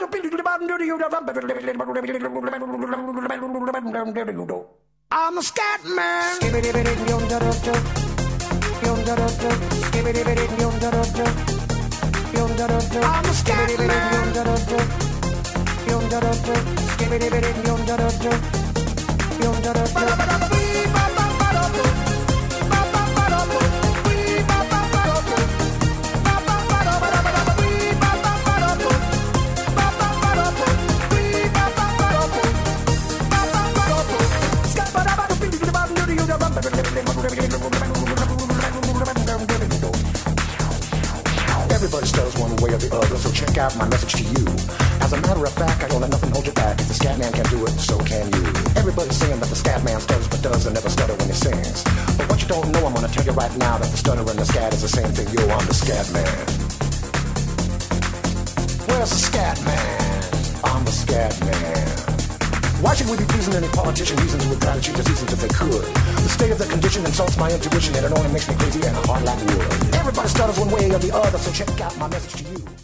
I'm a scat man. I'm a scat Everybody stutters one way or the other, so check out my message to you. As a matter of fact, I don't let nothing hold you back. If the scat man can do it, so can you. Everybody's saying that the scat man stutters but doesn't never stutter when he sings. But what you don't know, I'm gonna tell you right now that the stutter and the scat is the same thing. Yo, I'm the scat man. Where's the scat man? I'm the scat man. Why should we be pleasing any politician? Reasons who would try to cheat the seasons if they could. The state of the condition insults my intuition, and it only makes me crazy and hard like wood. Everybody stutters one way or the other, so check out my message to you.